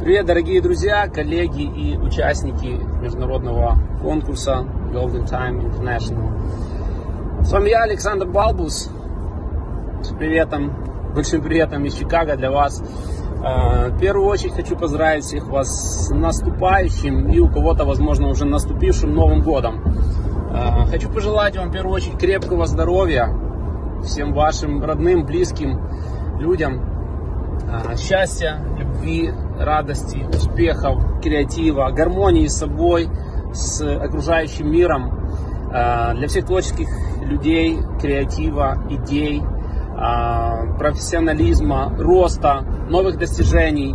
Привет, дорогие друзья, коллеги и участники международного конкурса Golden Time International. С вами я, Александр Балбус, с приветом, большим приветом из Чикаго для вас. В первую очередь хочу поздравить всех вас с наступающим и у кого-то, возможно, уже наступившим Новым годом. Хочу пожелать вам в первую очередь крепкого здоровья, всем вашим родным, близким людям, счастья, любви, радости, успехов, креатива, гармонии с собой, с окружающим миром, для всех творческих людей, креатива, идей, профессионализма, роста, новых достижений,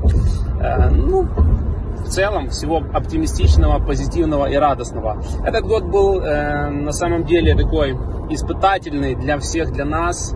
в целом всего оптимистичного, позитивного и радостного. Этот год был на самом деле такой испытательный для всех, для нас.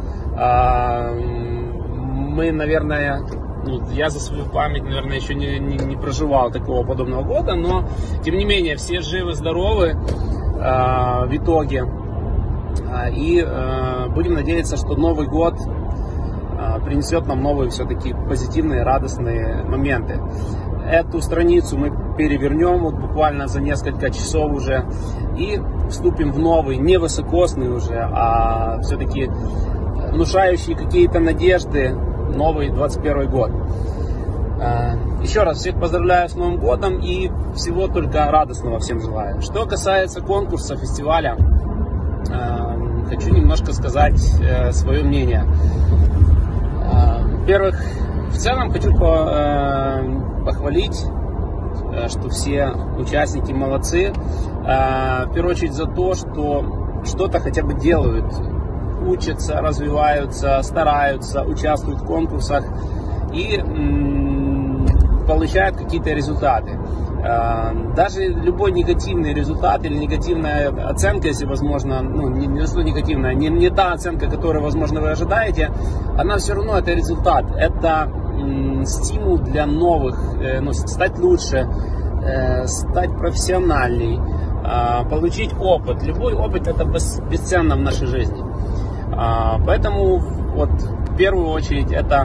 Мы, наверное, я за свою память, наверное, еще не проживал такого подобного года, но, тем не менее, все живы, здоровы в итоге. И будем надеяться, что Новый год принесет нам новые все-таки позитивные, радостные моменты. Эту страницу мы перевернем вот буквально за несколько часов уже и вступим в новый, не высокосный уже, а все-таки внушающий какие-то надежды новый 21 год. Еще раз всех поздравляю с Новым годом и всего только радостного всем желаю. Что касается конкурса, фестиваля, хочу немножко сказать свое мнение. Во-первых, в целом хочу похвалить, что все участники молодцы. В первую очередь за то, что что-то хотя бы делают, учатся, развиваются, стараются, участвуют в конкурсах и получают какие-то результаты. Даже любой негативный результат или негативная оценка, если возможно, не что негативная, не та оценка, которую, возможно, вы ожидаете, она все равно это результат. Это стимул для новых, стать лучше, стать профессиональней, получить опыт. Любой опыт это бесценно в нашей жизни. Поэтому вот в первую очередь это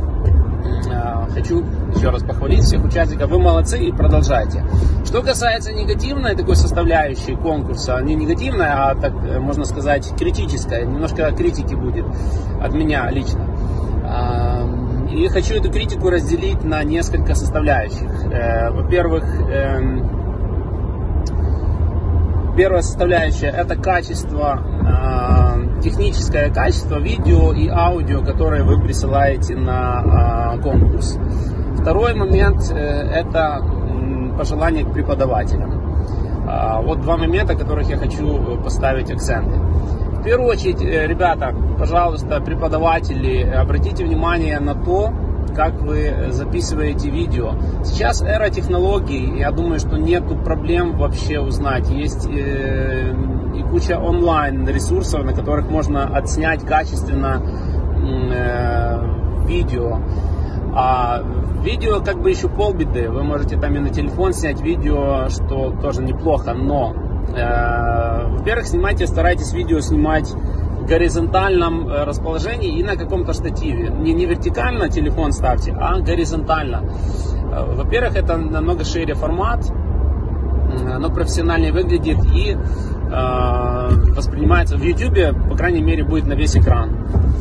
хочу еще раз похвалить всех участников. Вы молодцы и продолжайте. Что касается негативной такой составляющей конкурса, не негативной, а так можно сказать критической, немножко критики будет от меня лично. И хочу эту критику разделить на несколько составляющих. Во-первых, первая составляющая это качество, техническое качество видео и аудио, которые вы присылаете на конкурс. Второй момент это пожелания к преподавателям. Вот два момента, которых я хочу поставить акценты. В первую очередь, ребята, пожалуйста, преподаватели, обратите внимание на то, как вы записываете видео. Сейчас эра технологий, я думаю, что нету проблем вообще узнать. Есть и куча онлайн ресурсов, на которых можно отснять качественно видео. А видео как бы еще полбеды. Вы можете там и на телефон снять видео, что тоже неплохо, но во-первых, старайтесь видео снимать в горизонтальном расположении и на каком-то штативе. Не вертикально телефон ставьте, а горизонтально. Во-первых, это намного шире формат, оно профессиональнее выглядит и воспринимается в YouTube, по крайней мере, будет на весь экран.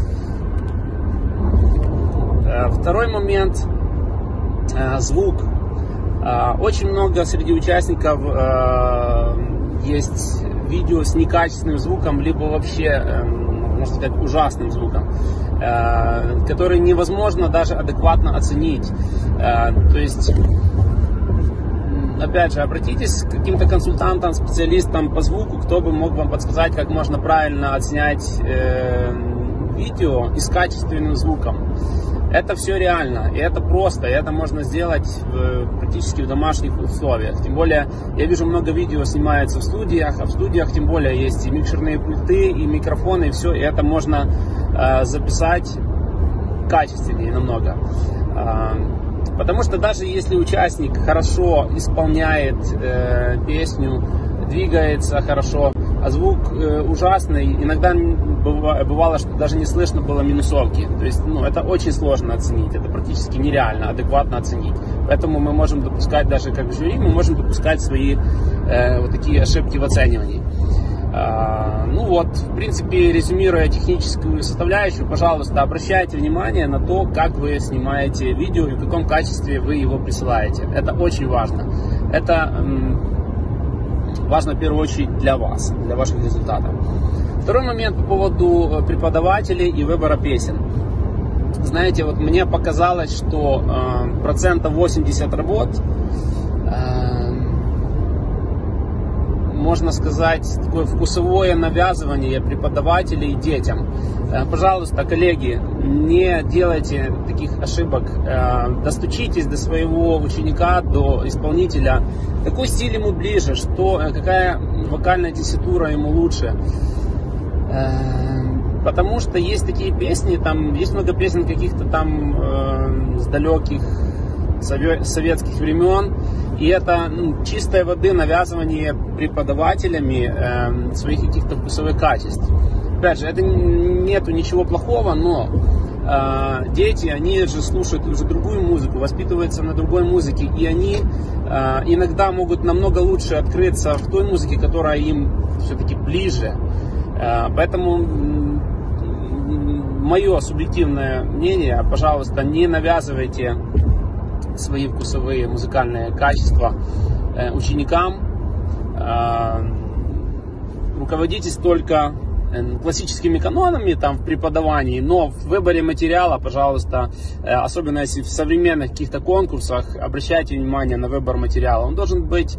Второй момент – звук. Очень много среди участников есть видео с некачественным звуком, либо вообще, можно сказать, ужасным звуком, который невозможно даже адекватно оценить. То есть, опять же, обратитесь к каким-то консультантам, специалистам по звуку, кто бы мог вам подсказать, как можно правильно отснять видео и с качественным звуком. Это все реально, и это просто, и это можно сделать практически в домашних условиях. Тем более, я вижу, много видео снимается в студиях, а в студиях тем более есть и микшерные пульты, и микрофоны, и все, и это можно записать качественнее намного. Потому что даже если участник хорошо исполняет песню, двигается хорошо, а звук ужасный, иногда бывало, что даже не слышно было минусовки. То есть, это очень сложно оценить, это практически нереально адекватно оценить. Поэтому мы можем допускать, даже как жюри, мы можем допускать свои вот такие ошибки в оценивании. Ну вот, в принципе, резюмируя техническую составляющую, пожалуйста, обращайте внимание на то, как вы снимаете видео и в каком качестве вы его присылаете. Это очень важно. Это важно в первую очередь для вас, для ваших результатов. Второй момент по поводу преподавателей и выбора песен. Знаете, вот мне показалось, что 80% работ, можно сказать, такое вкусовое навязывание преподавателей детям. Пожалуйста, коллеги, не делайте таких ошибок. Достучитесь до своего ученика, до исполнителя. Какой стиль ему ближе, какая вокальная тесситура ему лучше. Потому что есть такие песни, там есть много песен каких-то там с далеких советских времен, и это чистой воды навязывание преподавателями своих каких-то вкусовых качеств. Опять же, это нету ничего плохого, но дети, они же слушают уже другую музыку, воспитываются на другой музыке, и они иногда могут намного лучше открыться в той музыке, которая им все-таки ближе. Поэтому мое субъективное мнение, пожалуйста, не навязывайте свои вкусовые музыкальные качества ученикам. Руководитесь только классическими канонами там в преподавании, но в выборе материала, пожалуйста, особенно если в современных каких-то конкурсах, обращайте внимание на выбор материала. Он должен быть,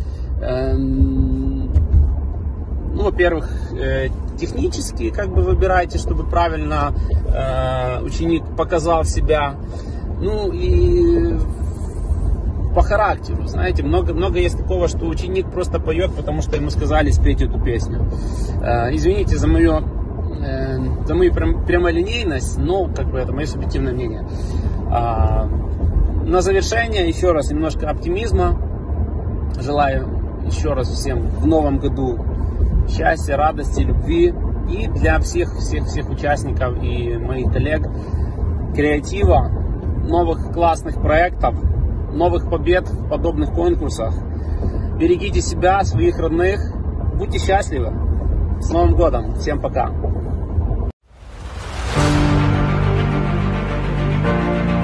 во-первых, технически как бы выбирайте, чтобы правильно ученик показал себя. Ну и по характеру, знаете, много есть такого, что ученик просто поет, потому что ему сказали спеть эту песню. Извините за мою прямолинейность, но как бы это мое субъективное мнение. На завершение еще раз немножко оптимизма. Желаю еще раз всем в новом году счастья, радости, любви и для всех участников и моих коллег креатива, новых классных проектов, новых побед в подобных конкурсах. Берегите себя, своих родных, будьте счастливы. С Новым годом! Всем пока!